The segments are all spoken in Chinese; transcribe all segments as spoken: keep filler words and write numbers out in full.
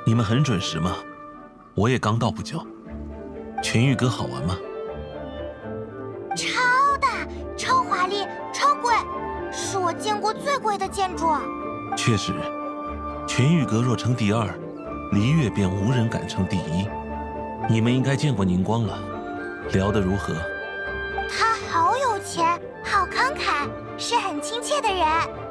你们很准时吗？我也刚到不久。群玉阁好玩吗？ 超大、超华丽、超贵，是我见过最贵的建筑。 确实，群玉阁若称第二，璃月便无人敢称第一。你们应该见过宁光了，聊得如何？ 他好有钱，好慷慨，是很亲切的人。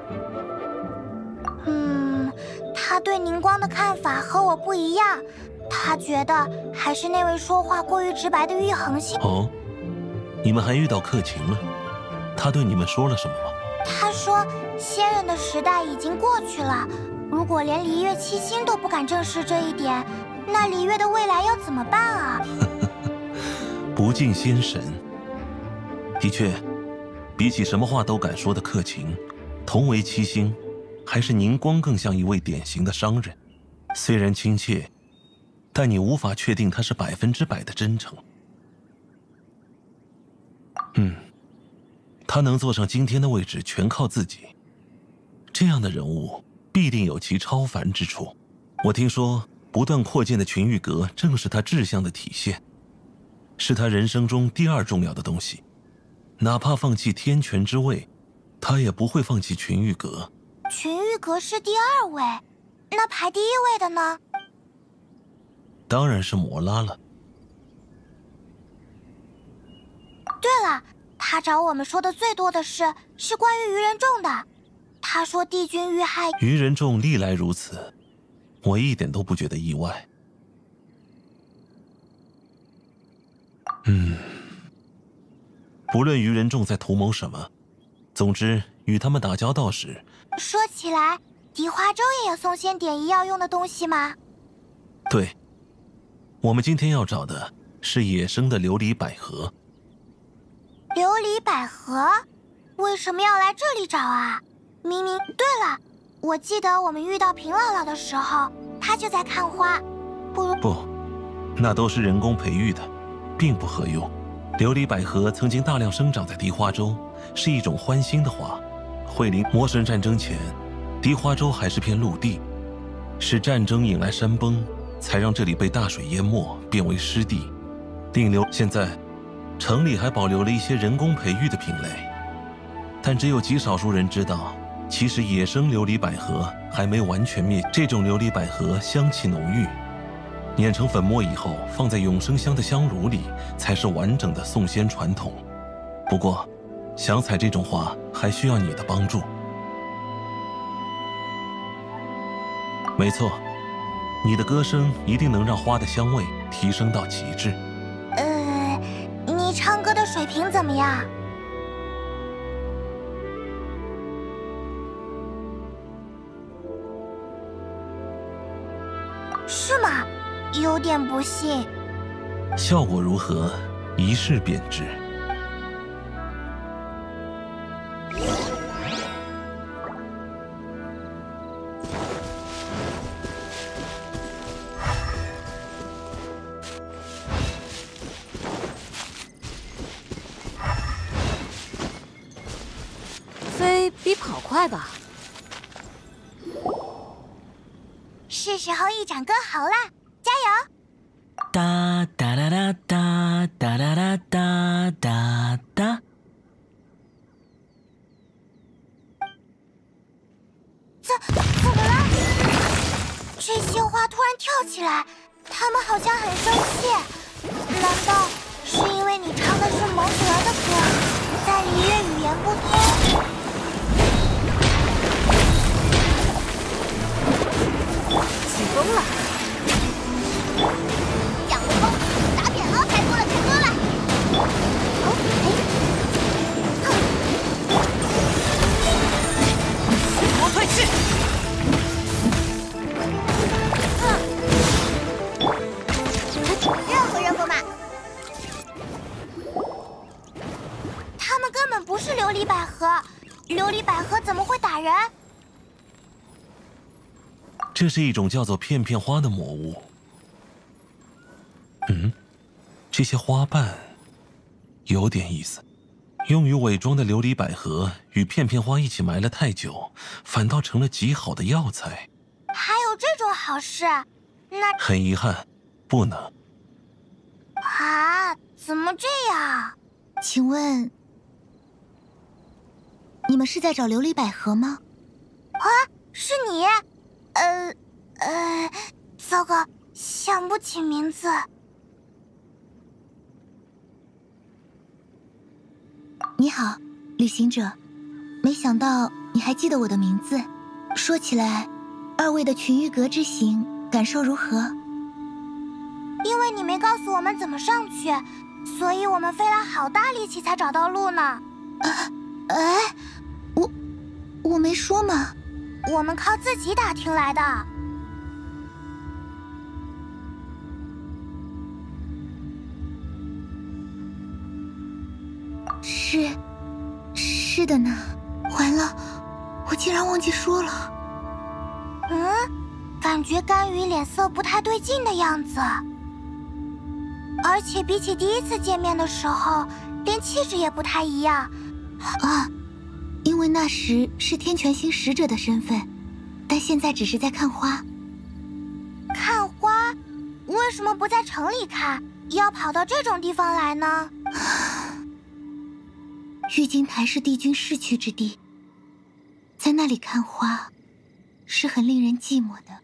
嗯，他对宁光的看法和我不一样，他觉得还是那位说话过于直白的玉衡信。 哦，你们还遇到克勤了？他对你们说了什么吗？ 他说，仙人的时代已经过去了，如果连璃月七星都不敢正视这一点，那璃月的未来要怎么办啊？ 不敬仙神。的确，比起什么话都敢说的克勤，同为七星，还是宁光更像一位典型的商人。虽然亲切，但你无法确定他是百分之百的真诚。嗯，他能坐上今天的位置，全靠自己。这样的人物必定有其超凡之处。我听说，不断扩建的群玉阁正是他志向的体现，是他人生中第二重要的东西。哪怕放弃天权之位，他也不会放弃群玉阁。 群玉阁是第二位，那排第一位的呢？ 当然是摩拉了。 对了，他找我们说的最多的事是关于愚人众的。他说帝君遇害， 愚人众历来如此，我一点都不觉得意外。嗯，不论愚人众在图谋什么，总之与他们打交道时， 说起来，迪花州也有送仙典仪要用的东西吗？ 对，我们今天要找的是野生的琉璃百合。 琉璃百合？为什么要来这里找啊？明明……对了，我记得我们遇到平姥姥的时候，她就在看花。不如…… 不，那都是人工培育的，并不合用。琉璃百合曾经大量生长在迪花州，是一种欢欣的花。惠灵魔神战争前，迪花州还是片陆地，是战争引来山崩，才让这里被大水淹没，变为湿地。定留现在，城里还保留了一些人工培育的品类，但只有极少数人知道，其实野生琉璃百合还没完全灭。这种琉璃百合香气浓郁，碾成粉末以后，放在永生香的香炉里，才是完整的送仙传统。不过，想采这种花，还需要你的帮助。没错，你的歌声一定能让花的香味提升到极致。 呃，你唱歌的水平怎么样？是吗？有点不信。 效果如何，一试便知。 飞比跑快吧？ 是时候一展歌喉啦，加油！ 哒哒哒哒哒哒哒哒哒哒哒。 怎怎么了？这些花突然跳起来，它们好像很生气。难道是因为你唱的是蒙德的歌，在璃月语言不通？ 起风了！ 仰威风，打扁了！太多了，太多了！哦， 随我退去！ 热乎热乎嘛！他们根本不是琉璃百合，琉璃百合怎么会打人？ 这是一种叫做片片花的魔物。嗯，这些花瓣有点意思。用于伪装的琉璃百合与片片花一起埋了太久，反倒成了极好的药材。 还有这种好事？ 那很遗憾，不能。 啊，怎么这样？ 请问，你们是在找琉璃百合吗？ 啊，是你？呃呃，糟糕，想不起名字。 你好，旅行者，没想到你还记得我的名字。说起来，二位的群玉阁之行感受如何？ 因为你没告诉我们怎么上去，所以我们费了好大力气才找到路呢。 啊，哎，我我没说嘛。 我们靠自己打听来的。 是，是的呢。完了，我竟然忘记说了。 嗯，感觉甘雨脸色不太对劲的样子，而且比起第一次见面的时候，连气质也不太一样。 啊，因为那时是天泉星使者的身份，但现在只是在看花。 看花？为什么不在城里看，要跑到这种地方来呢？ 玉京台是帝君逝去之地，在那里看花是很令人寂寞的。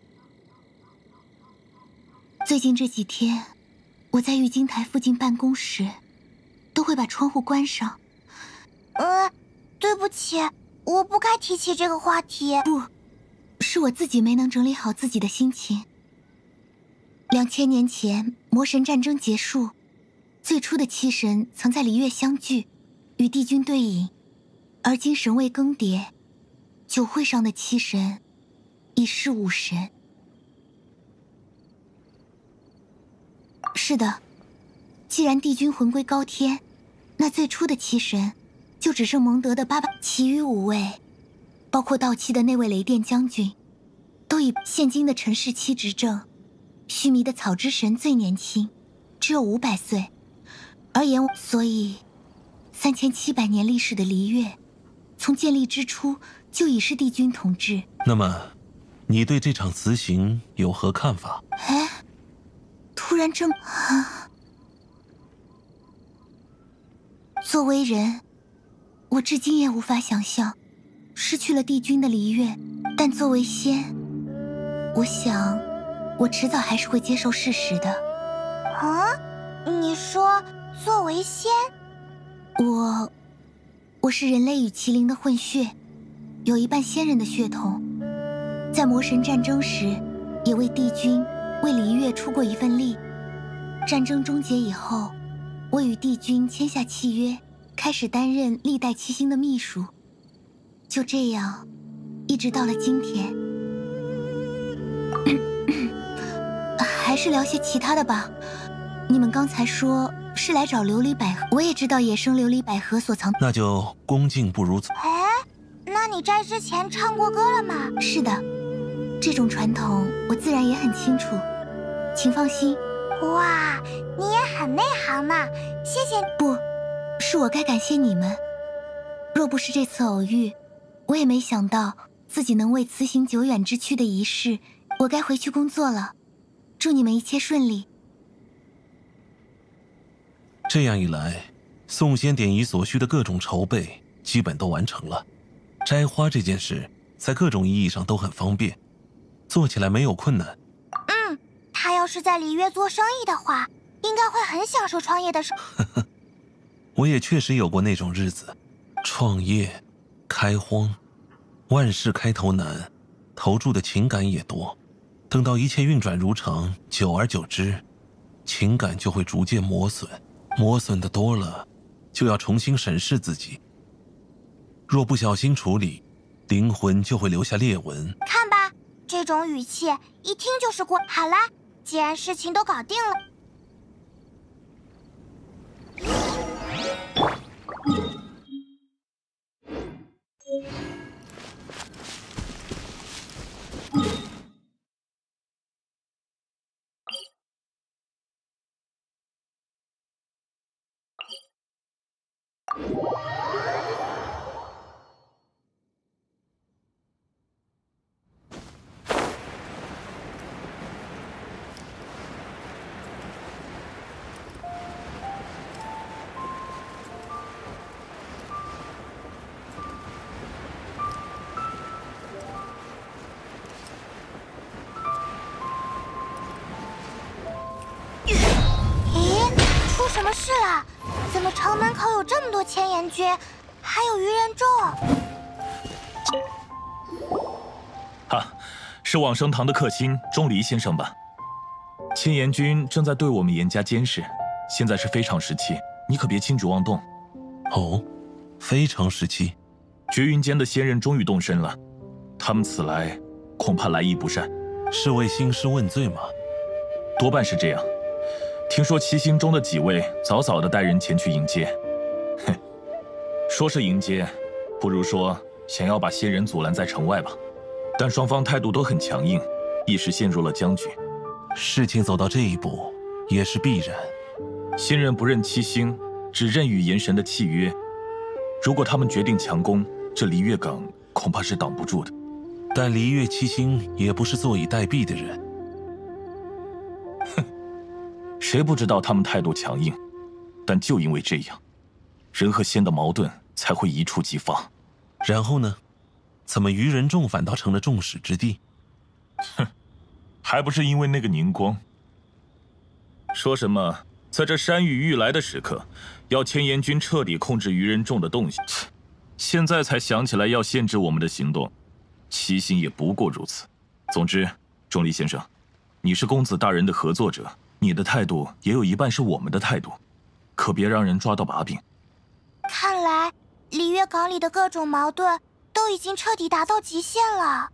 最近这几天，我在玉京台附近办公时，都会把窗户关上。 呃，对不起，我不该提起这个话题。 不，是我自己没能整理好自己的心情。两千年前，魔神战争结束，最初的七神曾在璃月相聚，与帝君对饮，而今神位更迭，酒会上的七神已是五神。是的，既然帝君魂归高天，那最初的七神就只剩蒙德的八百，其余五位，包括到期的那位雷电将军，都以现今的陈氏期执政。须弥的草之神最年轻，只有五百岁，而阎王，所以三千七百年历史的璃月，从建立之初就已是帝君统治。 那么，你对这场辞行有何看法？ 哎，突然这么……啊、作为人，我至今也无法想象失去了帝君的璃月，但作为仙，我想我迟早还是会接受事实的。 啊？你说作为仙？ 我，我是人类与麒麟的混血，有一半仙人的血统。在魔神战争时，也为帝君、为璃月出过一份力。战争终结以后，我与帝君签下契约，开始担任历代七星的秘书。就这样，一直到了今天。还是聊些其他的吧。你们刚才说是来找琉璃百合，我也知道野生琉璃百合所藏。 那就恭敬不如从。 哎，那你摘之前唱过歌了吗？ 是的，这种传统我自然也很清楚，请放心。 哇，你也很内行呢，谢谢你。 不，是我该感谢你们。若不是这次偶遇，我也没想到自己能为辞行久远之躯的仪式。我该回去工作了，祝你们一切顺利。 这样一来，送仙典仪所需的各种筹备基本都完成了。摘花这件事，在各种意义上都很方便，做起来没有困难。 嗯，他要是在璃月做生意的话，应该会很享受创业的时候。 我也确实有过那种日子，创业、开荒，万事开头难，投注的情感也多。等到一切运转如常，久而久之，情感就会逐渐磨损。磨损的多了，就要重新审视自己。若不小心处理，灵魂就会留下裂纹。 看吧，这种语气一听就是过。好啦，既然事情都搞定了。 城门口有这么多千岩军，还有鱼人众。 哈，是往生堂的客卿钟离先生吧？千岩军正在对我们严加监视，现在是非常时期，你可别轻举妄动。 哦，非常时期， 绝云间的仙人终于动身了，他们此来恐怕来意不善。 是为兴师问罪吗？ 多半是这样。听说七星中的几位早早的带人前去迎接，哼，说是迎接，不如说想要把仙人阻拦在城外吧。但双方态度都很强硬，一时陷入了僵局。 事情走到这一步，也是必然。 仙人不认七星，只认与炎神的契约。如果他们决定强攻，这璃月港恐怕是挡不住的。 但璃月七星也不是坐以待毙的人。 哼，谁不知道他们态度强硬？但就因为这样，人和仙的矛盾才会一触即发。 然后呢？怎么愚人众反倒成了众矢之的？ 哼，还不是因为那个宁光。说什么在这山雨欲来的时刻，要千岩军彻底控制愚人众的动向，现在才想起来要限制我们的行动。七星也不过如此。总之，钟离先生，你是公子大人的合作者，你的态度也有一半是我们的态度，可别让人抓到把柄。 看来璃月港里的各种矛盾都已经彻底达到极限了。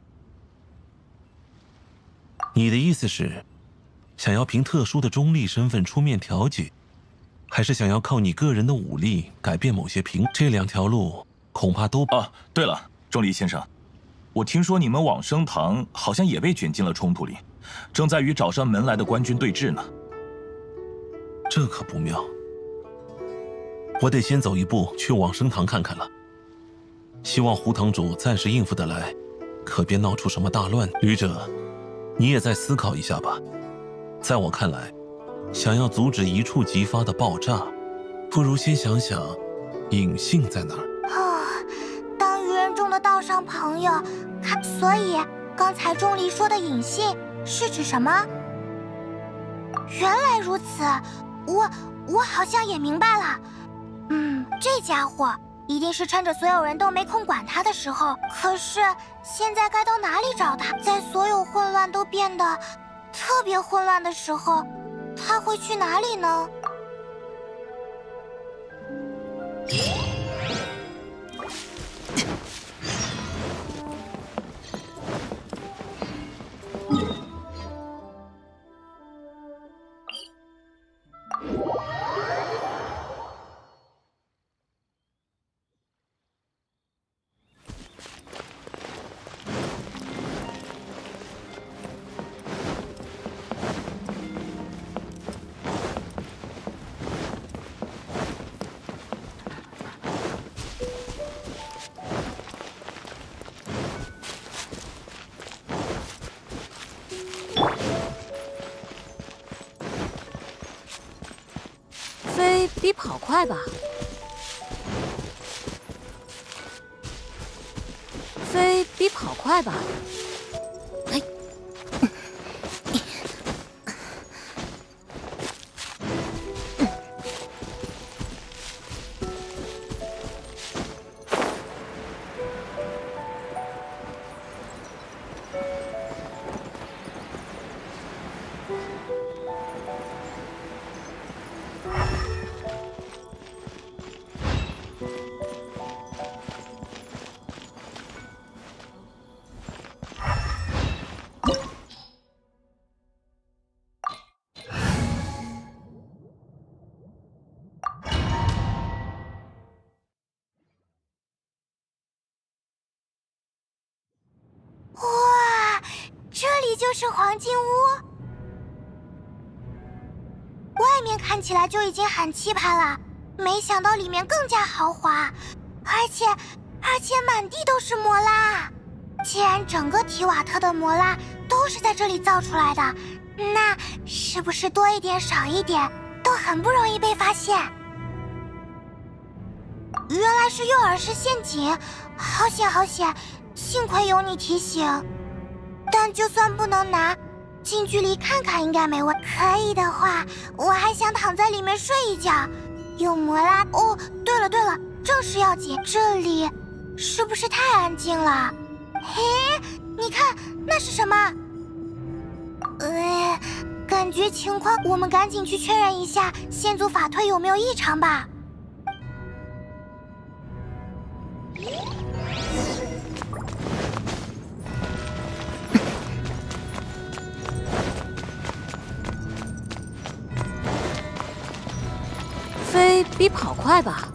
你的意思是，想要凭特殊的中立身份出面调解，还是想要靠你个人的武力改变某些平？这两条路恐怕都…… 啊，对了，钟离先生。我听说你们往生堂好像也被卷进了冲突里，正在与找上门来的官军对峙呢。 这可不妙，我得先走一步去往生堂看看了。希望胡堂主暂时应付得来，可别闹出什么大乱。旅者，你也再思考一下吧。在我看来，想要阻止一触即发的爆炸，不如先想想隐性在哪儿。 哦，当愚人众的道上朋友，看，所以刚才钟离说的隐性是指什么？原来如此，我我好像也明白了。嗯，这家伙一定是趁着所有人都没空管他的时候。可是现在该到哪里找他？在所有混乱都变得特别混乱的时候，他会去哪里呢？ 飞比跑快吧？飞比跑快吧？哎， 哇，这里就是黄金屋，外面看起来就已经很气派了，没想到里面更加豪华，而且而且满地都是摩拉。既然整个提瓦特的摩拉都是在这里造出来的，那是不是多一点少一点都很不容易被发现？原来是诱饵式陷阱，好险好险！幸亏有你提醒。但就算不能拿，近距离看看应该没问题。可以的话，我还想躺在里面睡一觉， 有魔拉。哦，对了对了，正事要紧，这里是不是太安静了？嘿，你看那是什么？呃，感觉情况，我们赶紧去确认一下先祖法推有没有异常吧。 飞比跑快吧？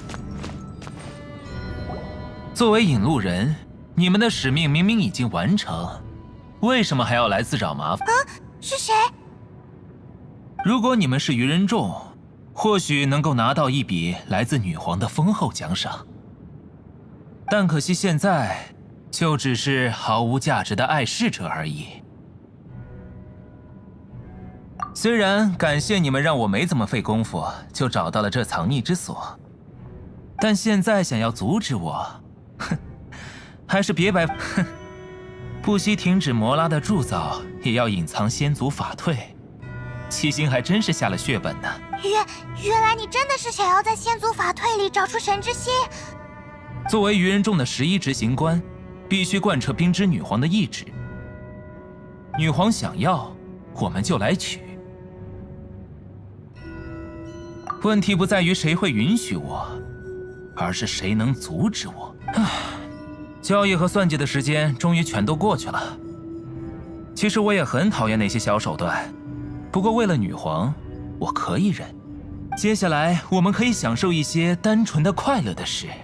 作为引路人，你们的使命明明已经完成，为什么还要来自找麻烦？ 啊，是谁？ 如果你们是愚人众，或许能够拿到一笔来自女皇的丰厚奖赏。但可惜现在，就只是毫无价值的碍事者而已。虽然感谢你们让我没怎么费功夫就找到了这藏匿之所，但现在想要阻止我，哼，还是别白哼。不惜停止魔拉的铸造，也要隐藏先祖法退，七星还真是下了血本呢。 原原来你真的是想要在先祖法退里找出神之心。 作为愚人众的十一执行官，必须贯彻冰之女皇的意志。女皇想要，我们就来取。问题不在于谁会允许我，而是谁能阻止我。唉，交易和算计的时间终于全都过去了。其实我也很讨厌那些小手段，不过为了女皇，我可以忍。接下来我们可以享受一些单纯的快乐的事，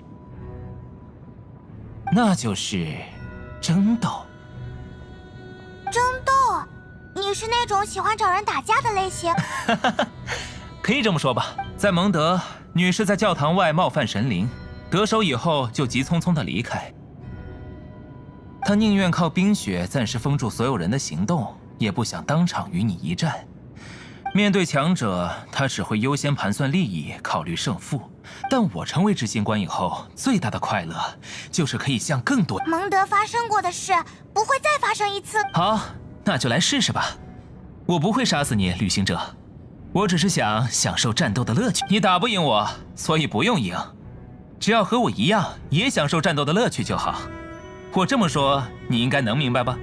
那就是争斗。 争斗？你是那种喜欢找人打架的类型？ 可以这么说吧。在蒙德，女士在教堂外冒犯神灵，得手以后就急匆匆地离开。她宁愿靠冰雪暂时封住所有人的行动，也不想当场与你一战。面对强者，她只会优先盘算利益，考虑胜负。但我成为执行官以后，最大的快乐就是可以向更多蒙德发生过的事不会再发生一次。 好，那就来试试吧。我不会杀死你，旅行者。我只是想享受战斗的乐趣。你打不赢我，所以不用赢，只要和我一样也享受战斗的乐趣就好。我这么说，你应该能明白吧？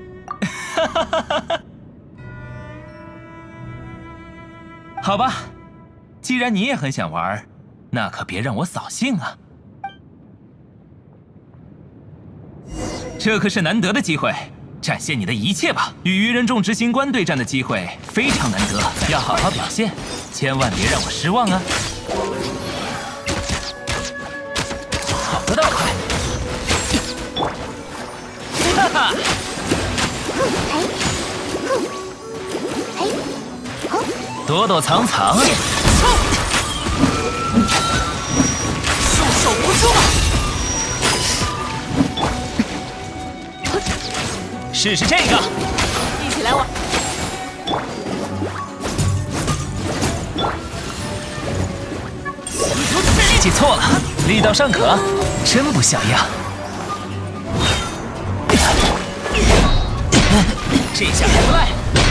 好吧，既然你也很想玩，那可别让我扫兴啊！这可是难得的机会。展现你的一切吧！与愚人众执行官对战的机会非常难得，要好好表现，千万别让我失望啊！跑得倒快！哈哈！躲躲藏藏， 束手无策。 试试这个， 一起来玩。 记错了，力道尚可，真不像样。这下还不赖，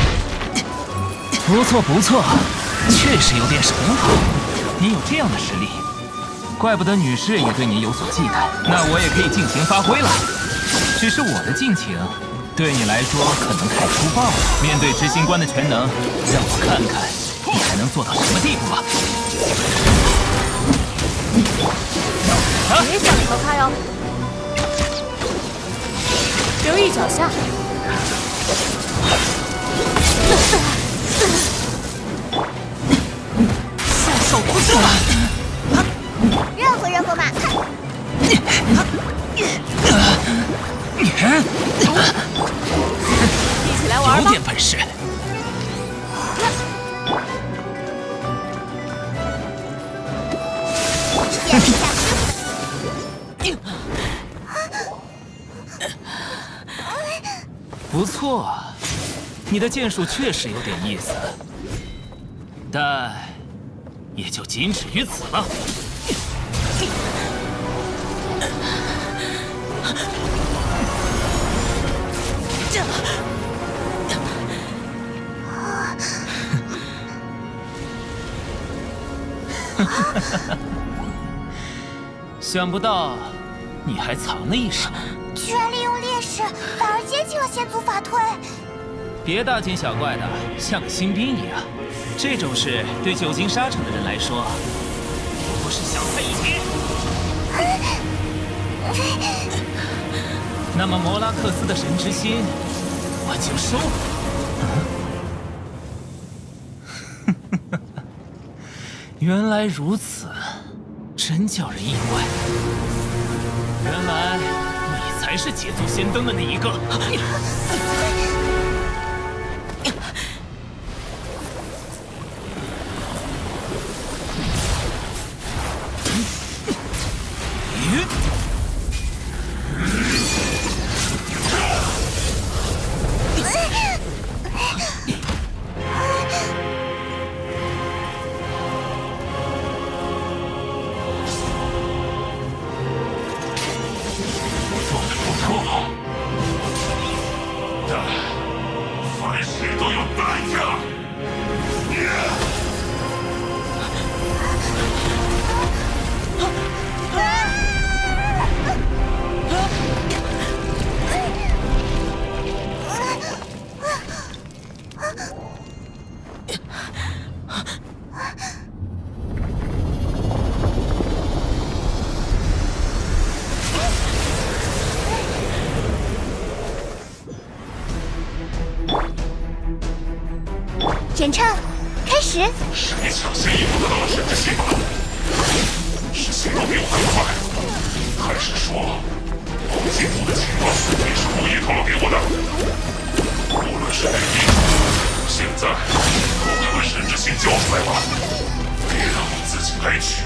不错不错，确实有点神好。你有这样的实力，怪不得女士也对你有所忌惮。那我也可以尽情发挥了，只是我的尽情对你来说可能太粗暴了。面对执行官的全能，让我看看你还能做到什么地步吧。 别想逃开哦，留意脚下。束手无策。 热乎热乎嘛！ 一起来玩吧！ 有点本事。不错，你的剑术确实有点意思，但也就仅止于此了。 想不到你还藏了一手， 居然利用劣势反而接近了先祖法推。 别大惊小怪的，像个新兵一样。这种事对久经沙场的人来说，不过是小菜一碟。那么摩拉克斯的神之心，我就收了。原来如此，真叫人意外。原来你才是捷足先登的那一个。 选唱，开始。 是你抢先一步得到了神之心吧？是行动比我更快，还是说我进度的情报你是故意透露给我的？无论是哪一种，现在给我把神之心交出来吧，别让我自己来取。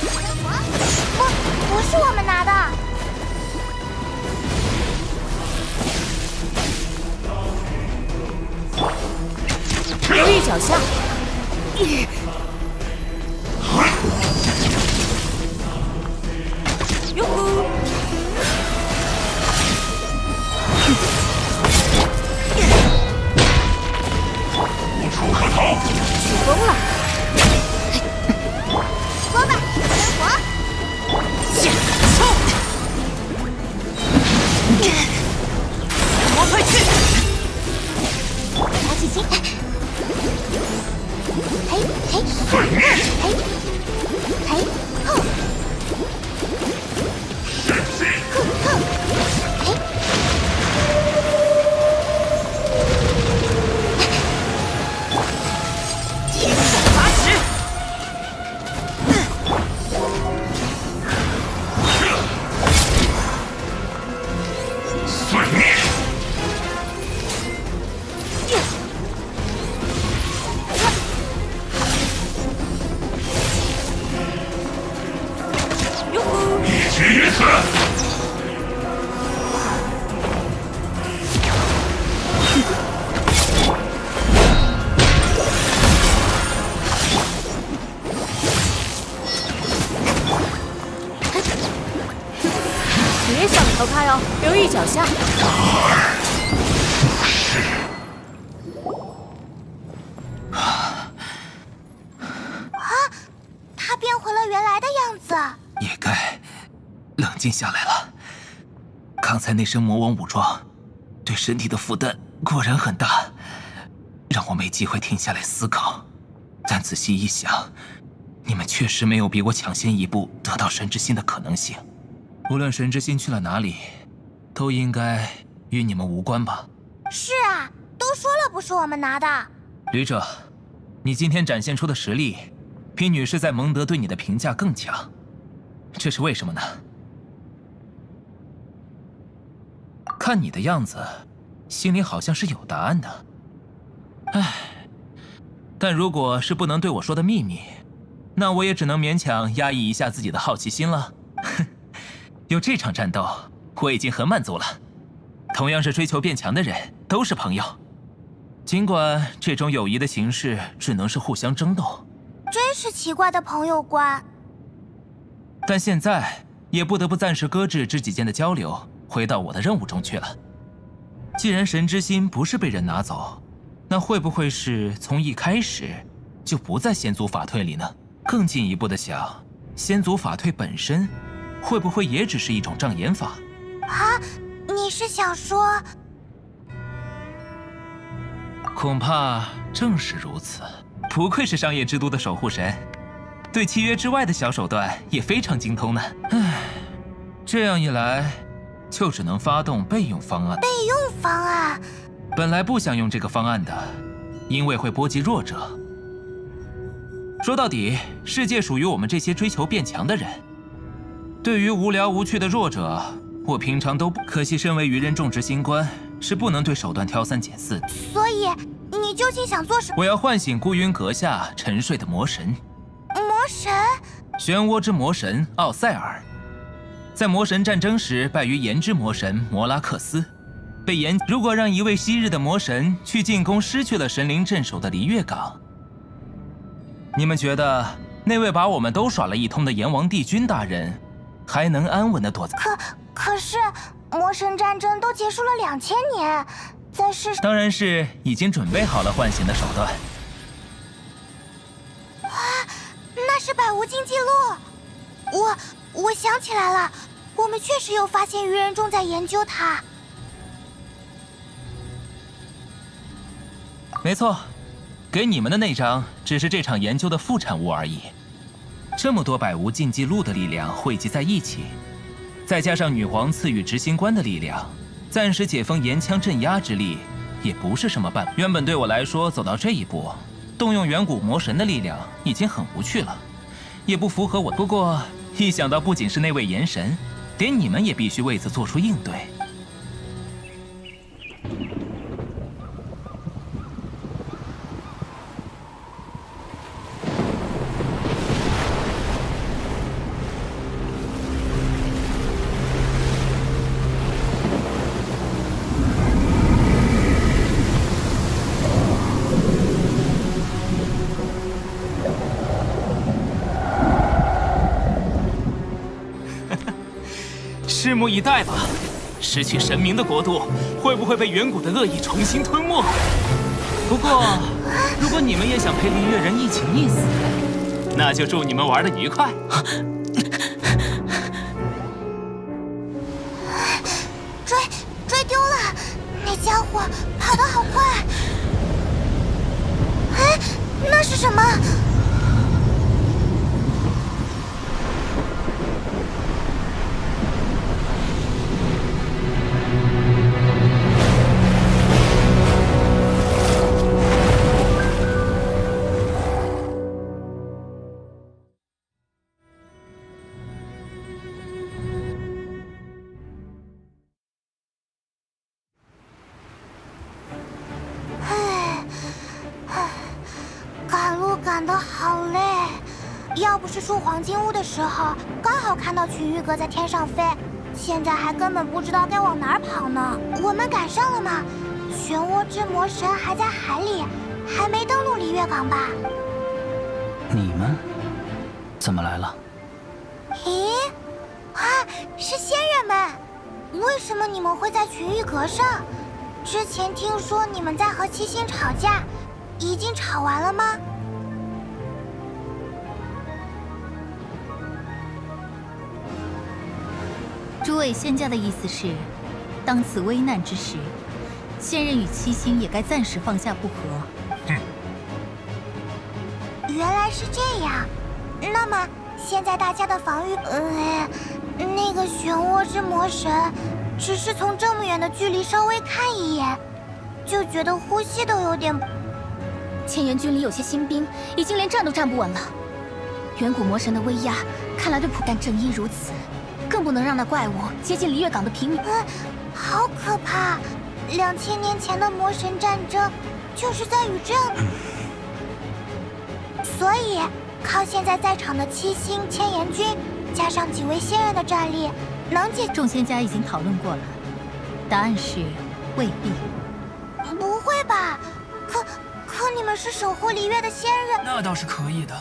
不，不是我们拿的。 留意脚下。哟呼！ 无处可逃。 起风了。 说吧，天火。 冲！魔快去！ 打起筋。嘿，嘿，嘿，嘿，嘿，吼！ 神心， 吼吼，嘿！ 天火八尺。 碎灭。 灭绝于此！ 别想逃开哦，留意脚下。 啊！他变回了原来的样子。 也该冷静下来了。刚才那身魔王武装对身体的负担果然很大，让我没机会停下来思考。但仔细一想，你们确实没有比我抢先一步得到神之心的可能性。无论神之心去了哪里，都应该与你们无关吧？ 是啊，都说了不是我们拿的。 旅者，你今天展现出的实力，比女士在蒙德对你的评价更强。这是为什么呢？看你的样子，心里好像是有答案的。唉，但如果是不能对我说的秘密，那我也只能勉强压抑一下自己的好奇心了。有这场战斗，我已经很满足了。同样是追求变强的人，都是朋友。尽管这种友谊的形式只能是互相争斗， 真是奇怪的朋友观。 但现在也不得不暂时搁置知己间的交流，回到我的任务中去了。既然神之心不是被人拿走，那会不会是从一开始就不在先祖法退里呢？更进一步的想，先祖法退本身会不会也只是一种障眼法？ 啊，你是想说？ 恐怕正是如此。不愧是商业之都的守护神，对契约之外的小手段也非常精通呢。唉，这样一来，就只能发动备用方案。 备用方案？ 本来不想用这个方案的，因为会波及弱者。说到底，世界属于我们这些追求变强的人。对于无聊无趣的弱者，我平常都不可惜。身为愚人众执行官，是不能对手段挑三拣四的。 所以，你究竟想做什么？ 我要唤醒孤云阁下沉睡的魔神。 魔神？ 漩涡之魔神奥塞尔，在魔神战争时败于炎之魔神摩拉克斯，被炎。如果让一位昔日的魔神去进攻失去了神灵镇守的璃月港，你们觉得那位把我们都耍了一通的炎王帝君大人，还能安稳地躲在？ 可可是，魔神战争都结束了两千年，在世上当然是已经准备好了唤醒的手段。 啊，那是百无禁忌录。我我想起来了，我们确实有发现愚人众在研究它。 没错，给你们的那张只是这场研究的副产物而已。这么多百无禁忌录的力量汇集在一起，再加上女皇赐予执行官的力量，暂时解封岩枪镇压之力，也不是什么办法。原本对我来说，走到这一步，动用远古魔神的力量已经很无趣了，也不符合我。不过一想到不仅是那位炎神，连你们也必须为此做出应对。拭目以待吧，失去神明的国度会不会被远古的恶意重新吞没？不过，如果你们也想陪璃月人一起溺死，那就祝你们玩得愉快。 追追丢了，那家伙跑得好快！哎，那是什么？赶得好累，要不是出黄金屋的时候刚好看到群玉阁在天上飞，现在还根本不知道该往哪儿跑呢。我们赶上了吗？漩涡之魔神还在海里，还没登陆璃月港吧？ 你们怎么来了？ 咦，啊，是仙人们！为什么你们会在群玉阁上？之前听说你们在和七星吵架，已经吵完了吗？ 诸位仙家的意思是，当此危难之时，仙人与七星也该暂时放下不和。 哼， 原来是这样。那么现在大家的防御……呃，那个漩涡之魔神，只是从这么远的距离稍微看一眼，就觉得呼吸都有点…… 千元军里有些新兵，已经连站都站不稳了。远古魔神的威压，看来对普……但正因如此。更不能让那怪物接近璃月港的平民。 嗯，好可怕！两千年前的魔神战争，就是在与这样……所以，靠现在在场的七星千岩军，加上几位仙人的战力，能解…… 众仙家已经讨论过了，答案是未必。 不会吧？可可你们是守护璃月的仙人， 那倒是可以的。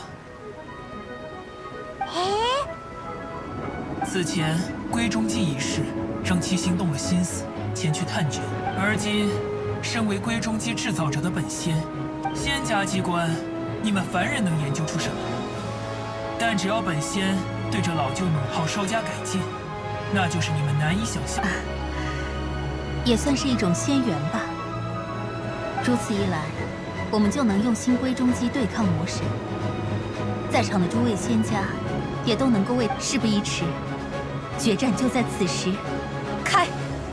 诶。 此前龟中记一事，让七星动了心思，前去探究。而今，身为龟中机制造者的本仙，仙家机关，你们凡人能研究出什么？但只要本仙对着老旧弩炮稍加改进，那就是你们难以想象。 也算是一种仙缘吧。如此一来，我们就能用新龟中机对抗魔神。在场的诸位仙家，也都能够为事不宜迟。决战就在此时，开！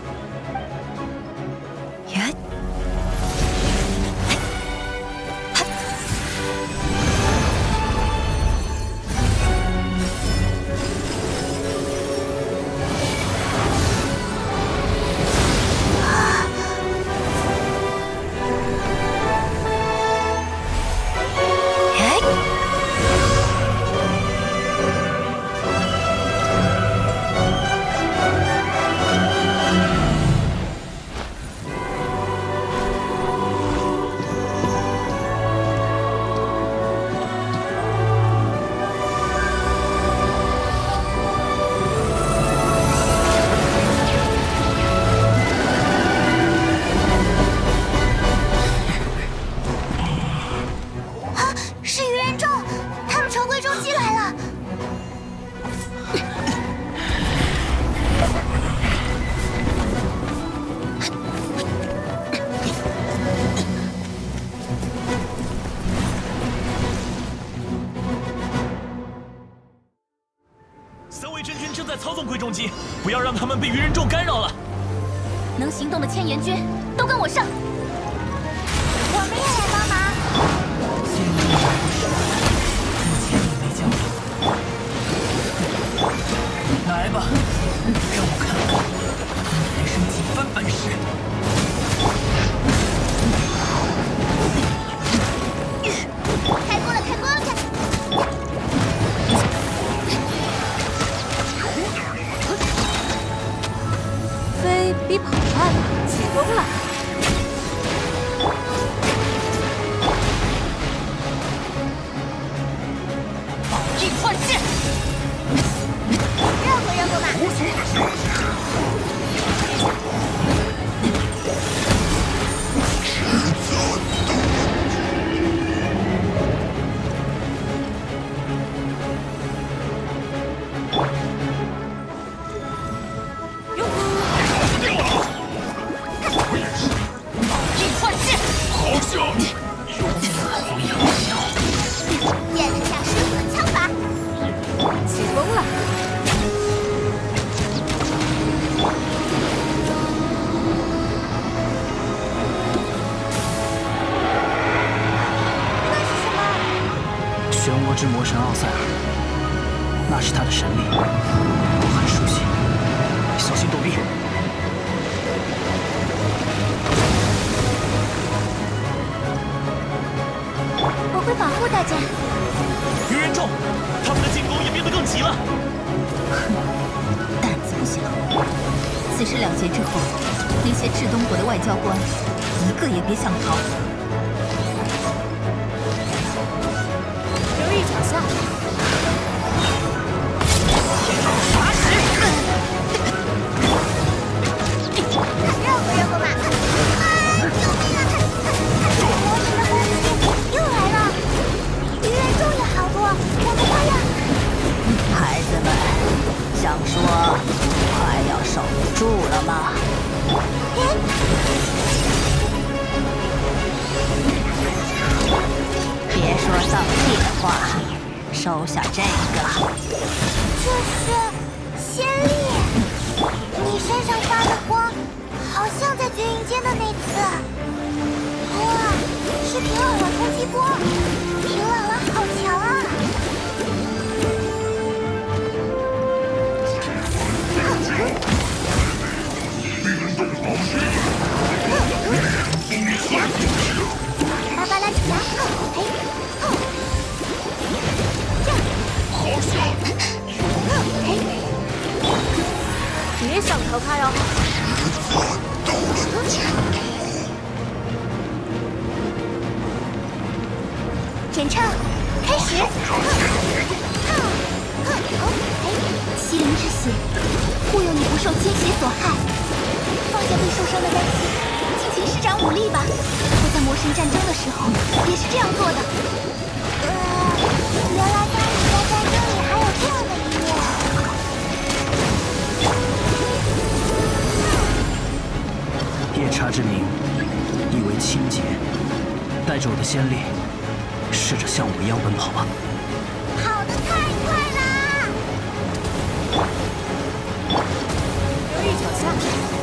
耶！ 不要让他们被鱼人众干扰了。 能行动的千岩军都跟我上， 我们也来帮忙。 虽然我不是，目前也没交流。来吧，让我看看你还剩几分本事。 开锅了，开锅了！ 飞比跑快吧，起风了。 宝印幻剑，热乎热乎嘛！ 无所的消息。 之魔神奥塞尔，那是他的神力，我很熟悉。小心躲避！ 我会保护大家。 鱼人众，他们的进攻也变得更急了。 胆子不小。此事了结之后，那些至东国的外交官，一个也别想逃。 留意脚下。 热乎热乎嘛！啊！救命啊！魔神的攻击又来了，鱼人众也好多，我们快呀！ 孩子们，想说快要守不住了吗？别说丧气的话，收下这个。 这是仙力，你身上发的光，好像在绝云间的那次。哇，是平朗朗冲击波，平朗朗好强啊！芭芭拉主牙，哎， 好笑！ 别想逃开哦！ 演唱开始。 麒麟之血，护佑你不受奸邪所害。放下被受伤的担心，尽情施展武力吧。我在魔神战争的时候也是这样做的。 呃，原来当你在战争里还有这样的一面。 杀之名，意为清洁。带着我的仙力，试着像我一样奔跑吧。 跑得太快啦！ 留意脚下。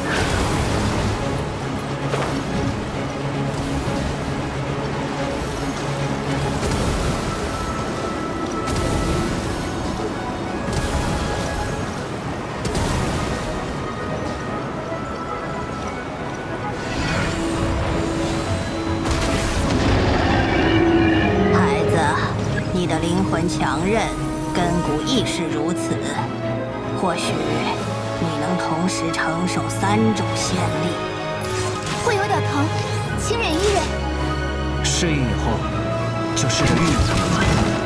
你的灵魂强韧，根骨亦是如此。或许你能同时承受三种仙力， 会有点疼，请忍一忍。 适应以后，就试着运用它们吧。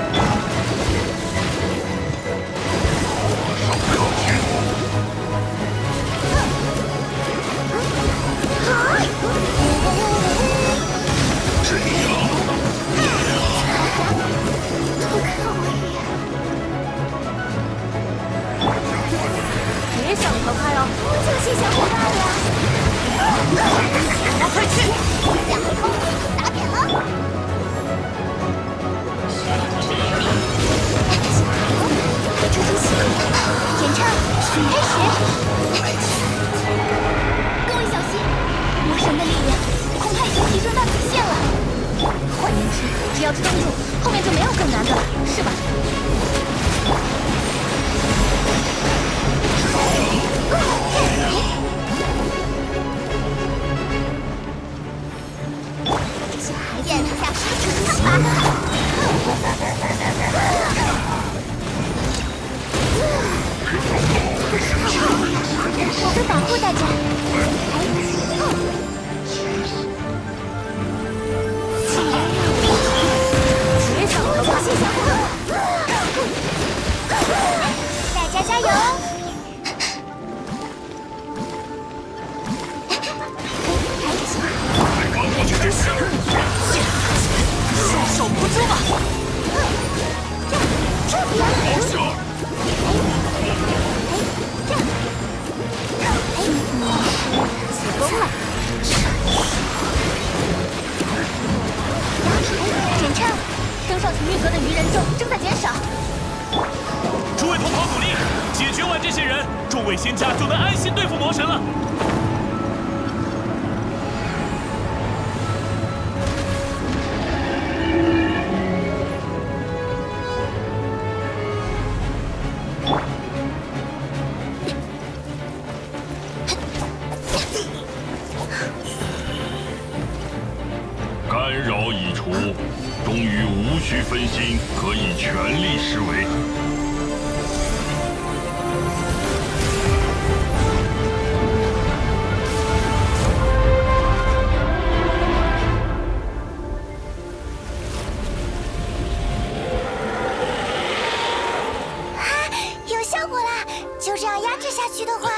这样。 别想逃开哦！ 我就是想不到呀！我快去！两个空打扁了！这就行，演唱开始！各位小心，魔神的力量恐怕已经提升到极限了。换言之，只要撑住，后面就没有更难的了，是吧？ 小孩子，下去看吧！我会保护大家。别想逃跑！大家加油！ 束手无策吧！ 这这不要哎，这哎，起风了！简畅，登上群玉阁的愚人众正在减少。 诸位同袍努力，解决完这些人，众位仙家就能安心对付魔神了。 干扰已除，终于无需分心，可以全力施为。 啊，有效果啦！就这样压制下去的话。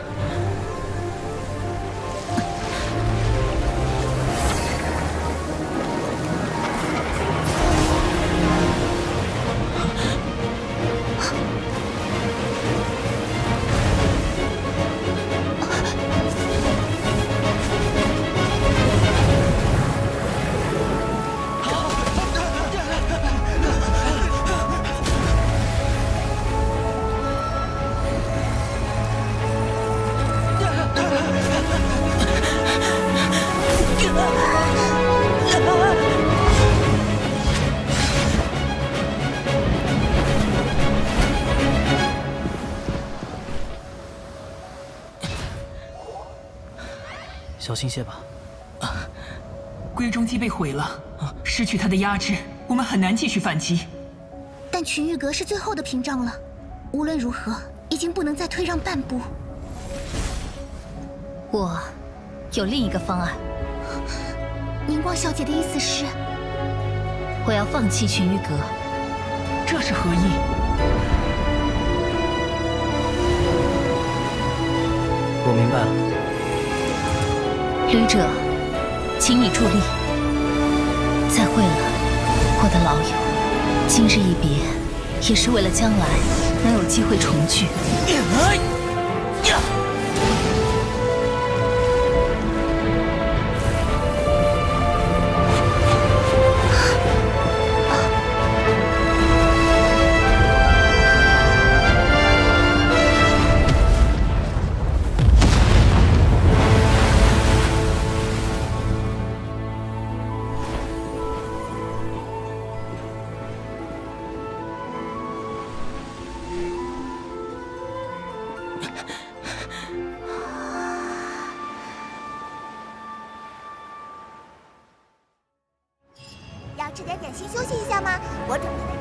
小心些吧。 啊，龟中机被毁了，啊，失去它的压制，我们很难继续反击。 但群玉阁是最后的屏障了，无论如何，已经不能再退让半步。 我有另一个方案。 凝光小姐的意思是， 我要放弃群玉阁。 这是何意？ 我明白了。 旅者，请你助力。再会了，我的老友。今日一别，也是为了将来能有机会重聚。 点点心休息一下吗？我准备的。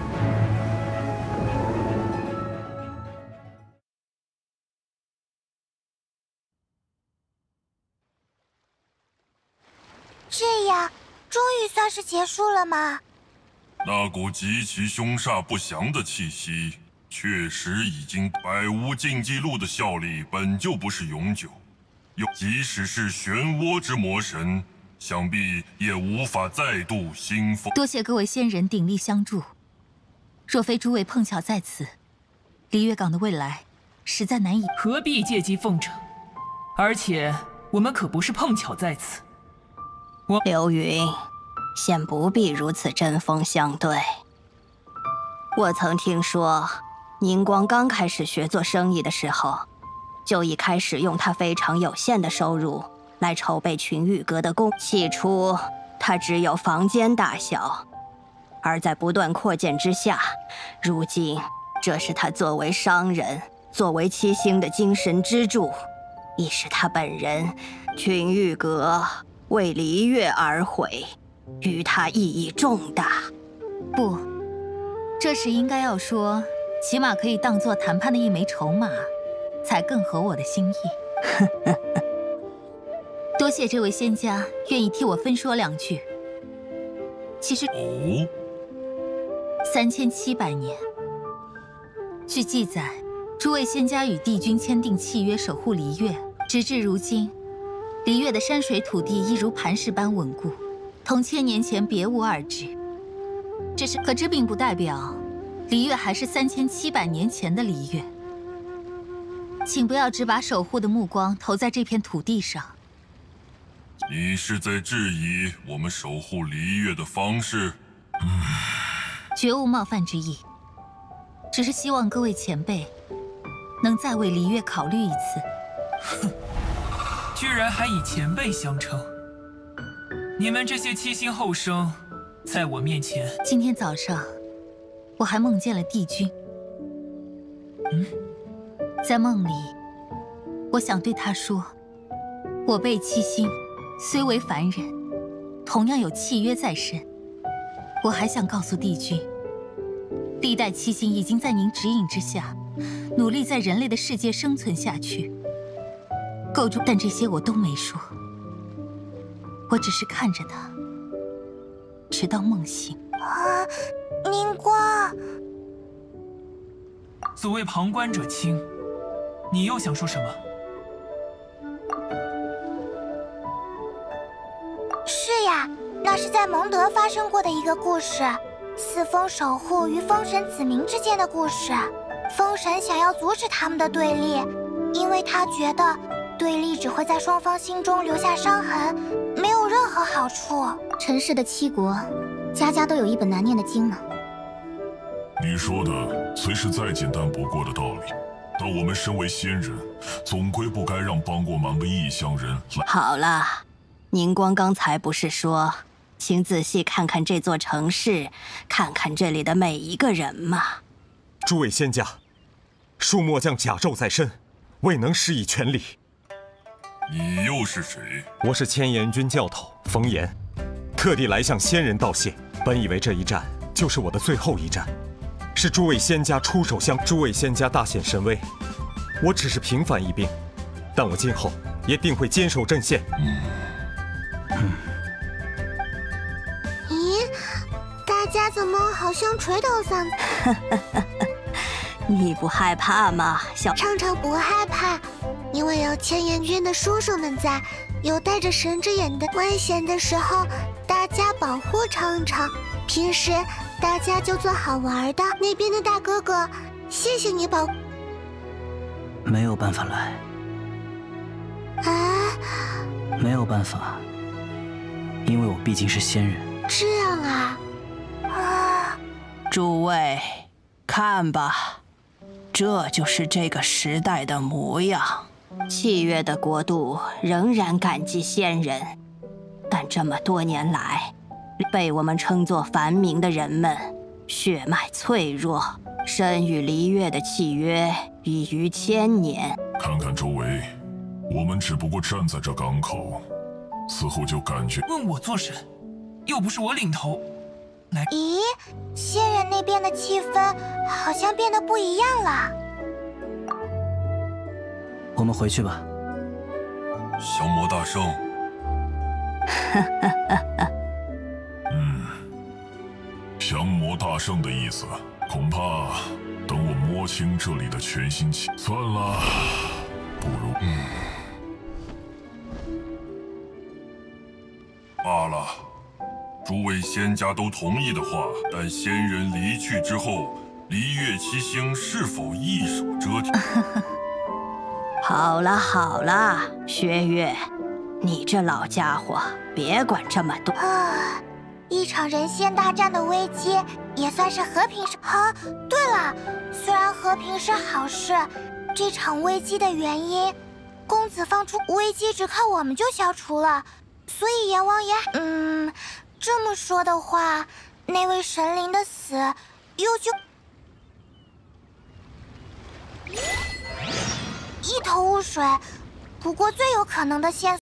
这样，终于算是结束了吗？ 那股极其凶煞不祥的气息，确实已经百无禁忌路的效力本就不是永久，又即使是漩涡之魔神，想必也无法再度兴风。 多谢各位仙人鼎力相助，若非诸位碰巧在此，璃月港的未来实在难以。 何必借机奉承？而且我们可不是碰巧在此。 我流云，先不必如此针锋相对。我曾听说，宁光刚开始学做生意的时候，就已开始用他非常有限的收入来筹备群玉阁的工。起初，他只有房间大小，而在不断扩建之下，如今这是他作为商人、作为七星的精神支柱，亦是他本人。群玉阁为璃月而毁，于他意义重大。 不，这时应该要说，起码可以当作谈判的一枚筹码，才更合我的心意。多谢这位仙家愿意替我分说两句。其实， 哦， 三千七百年。据记载，诸位仙家与帝君签订契约，守护璃月，直至如今。璃月的山水土地一如磐石般稳固，同千年前别无二致。只是，可这并不代表璃月还是三千七百年前的璃月。请不要只把守护的目光投在这片土地上。 你是在质疑我们守护璃月的方式？ 绝无冒犯之意，只是希望各位前辈能再为璃月考虑一次。 哼。居然还以前辈相称，你们这些七星后生，在我面前…… 今天早上，我还梦见了帝君。 嗯， 在梦里，我想对他说：我辈七星虽为凡人，同样有契约在身。我还想告诉帝君，历代七星已经在您指引之下，努力在人类的世界生存下去。构筑，但这些我都没说，我只是看着他，直到梦醒。 啊，宁光， 所谓旁观者清，你又想说什么？ 是呀，那是在蒙德发生过的一个故事，四风守护与风神子民之间的故事。风神想要阻止他们的对立，因为他觉得对立只会在双方心中留下伤痕，没有任何好处。 尘世的七国，家家都有一本难念的经呢。 你说的虽是再简单不过的道理，但我们身为仙人，总归不该让帮过忙的异乡人来。 好了，宁光刚才不是说，请仔细看看这座城市，看看这里的每一个人吗？ 诸位仙家，恕末将甲胄在身，未能施以全力。 你又是谁？ 我是千岩军教头冯岩，特地来向仙人道谢。本以为这一战就是我的最后一战，是诸位仙家出手相，诸位仙家大显神威。我只是平凡一兵，但我今后也定会坚守阵线。 嗯嗯。 咦，大家怎么好像垂头丧气？ 你不害怕吗，小？ 畅畅不害怕。因为有千岩军的叔叔们在，有带着神之眼的，危险的时候大家保护畅畅，平时大家就做好玩的。那边的大哥哥，谢谢你保。 没有办法来。 啊？ 没有办法，因为我毕竟是仙人。 这样啊？啊！ 诸位，看吧，这就是这个时代的模样。契约的国度仍然感激仙人，但这么多年来，被我们称作凡民的人们，血脉脆弱，身与璃月的契约已逾千年。 看看周围，我们只不过站在这港口，似乎就感觉…… 问我做甚？又不是我领头。 咦，仙人那边的气氛好像变得不一样了。 我们回去吧。 降魔大圣。嗯，降魔大圣的意思，恐怕等我摸清这里的全新气，算了，不如嗯，罢了。诸位仙家都同意的话，待仙人离去之后，离月七星是否一手遮天？ 好了好了，薛岳，你这老家伙别管这么多。 啊，一场人仙大战的危机也算是和平是啊。对了，虽然和平是好事，这场危机的原因，公子放出危机只靠我们就消除了，所以阎王爷，嗯。这么说的话，那位神灵的死又就一头雾水。不过最有可能的线